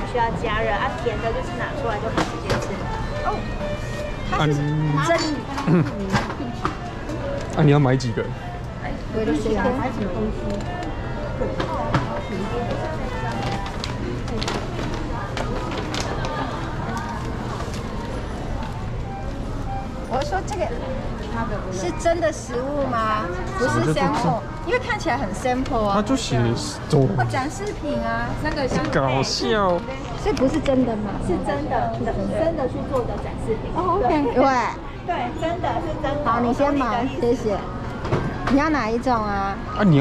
需要加热，甜的就是拿出来就可以直接吃。哦，它是真。 你要买几个？ 我的水买什么东西？我说这个是真的食物吗？不是 sample， 因为看起来很 sample 啊。 它就写走。 展示品啊，那个搞笑。 所以不是真的吗？是真的，真的去做的展示品。哦 ，OK， 对，真的是真的。好，你先买，谢谢。你要哪一种啊？ 你。